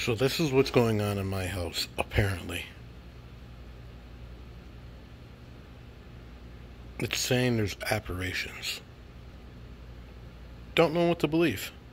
So this is what's going on in my house, apparently. It's saying there's apparitions. Don't know what to believe.